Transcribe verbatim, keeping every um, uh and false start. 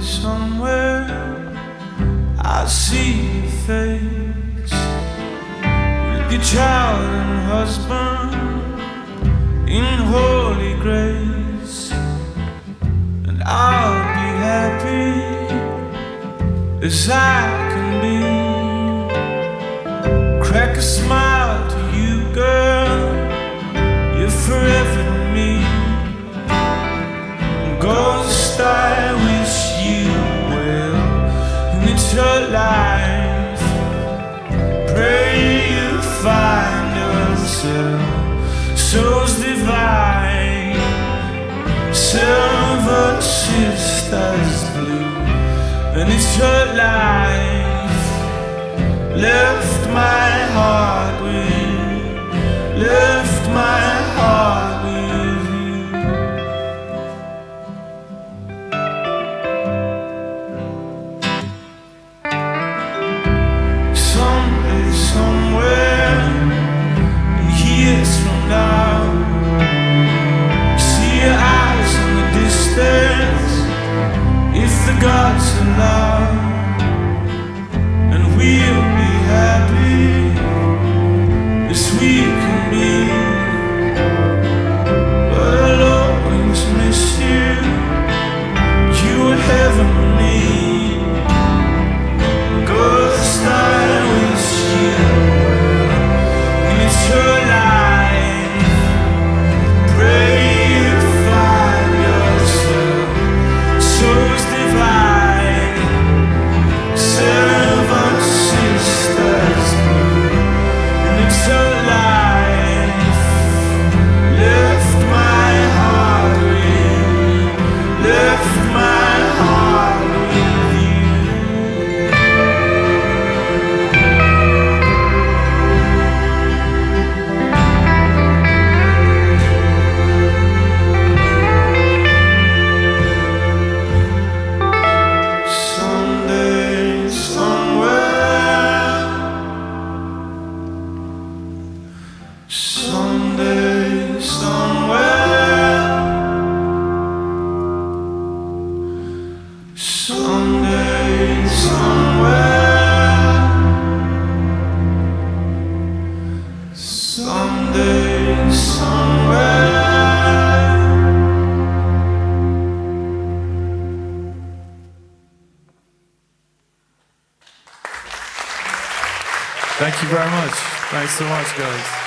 somewhere I see your face with your child and husband in holy grace, and I'll be happy as I can be. Crack a smile to you, girl, you're forever to me. Ghost, I wish you well, and it's your life. Pray you find yourself souls divine, silver sisters blue, and it's your life. Left my heart with, left my heart with. Somewhere in years from now, see your eyes in the distance, if the gods allow, and we'll be happy as we can be. But I'll always miss you, you were heaven to me. Ghost, I wish you well, and it's your life. Pray you find yourself souls divine, servant sisters blue, and it's your life. Left my heart with, left my heart with you. Someday, somewhere, someday, somewhere, someday, somewhere, someday, somewhere. Thank you very much. Thanks so much, guys.